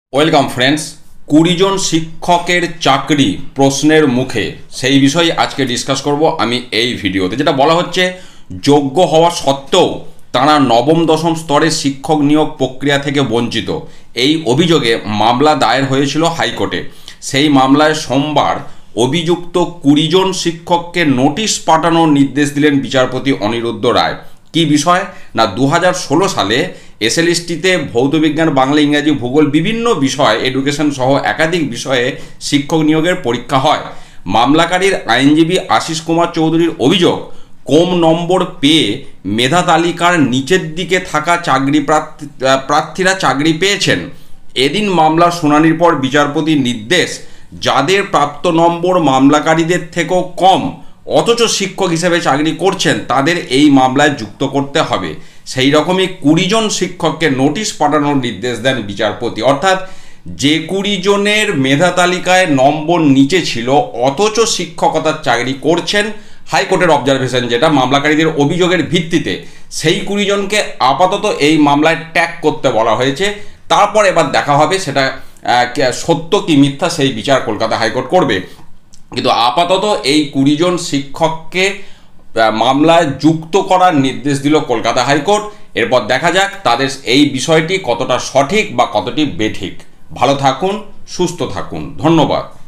Welcome friends. 20 জন শিক্ষকের চাকরি প্রশ্নের মুখে সেই বিষয়ে আজকে ডিসকাস করব আমি এই ভিডিওতে। যেটা বলা হচ্ছে, যোগ্য হওয়া সত্ত্বেও তারা নবম দশম স্তরের শিক্ষক নিয়োগ প্রক্রিয়া থেকে বঞ্চিত। এই অভিযোগে মামলা দায়ের হয়েছিল হাইকোর্টে। সেই মামলায় সোমবার অভিযুক্ত 20 জন শিক্ষককে নোটিশ পাঠানোর নির্দেশ দিলেন বিচারপতি অনিরুদ্ধ রায়। কি বিষয় না, 2016 সালে এসএলএসটিতে ভৌতবিজ্ঞান, বাংলা, ইংরাজি, ভূগোল বিভিন্ন বিষয়, এডুকেশন সহ একাধিক বিষয়ে শিক্ষক নিয়োগের পরীক্ষা হয়। মামলাকারীর আইনজীবী আশিস কুমার চৌধুরীর অভিযোগ, কম নম্বর পেয়ে মেধা তালিকার নিচের দিকে থাকা প্রার্থীরা চাকরি পেয়েছেন। এদিন মামলার শুনানির পর বিচারপতির নির্দেশ, যাদের প্রাপ্ত নম্বর মামলাকারীদের থেকেও কম অথচ শিক্ষক হিসেবে চাকরি করছেন তাদের এই মামলায় যুক্ত করতে হবে। সেই রকমই 20 জন শিক্ষককে নোটিশ পাঠানোর নির্দেশ দেন বিচারপতি। অর্থাৎ যে 20 জনের মেধা তালিকায় নম্বর নিচে ছিল অথচ শিক্ষকতার চাকরি করছেন, হাইকোর্টের অবজারভেশন যেটা মামলাকারীদের অভিযোগের ভিত্তিতে, সেই 20 জনকে আপাতত এই মামলায় ট্যাগ করতে বলা হয়েছে। তারপর এবার দেখা হবে সেটা সত্য কি মিথ্যা, সেই বিচার কলকাতা হাইকোর্ট করবে। কিন্তু আপাতত এই 20 জন শিক্ষককে মামলায় যুক্ত করার নির্দেশ দিল কলকাতা হাইকোর্ট। এরপর দেখা যাক তাদের এই বিষয়টি কতটা সঠিক বা কতটি বেঠিক। ভালো থাকুন, সুস্থ থাকুন, ধন্যবাদ।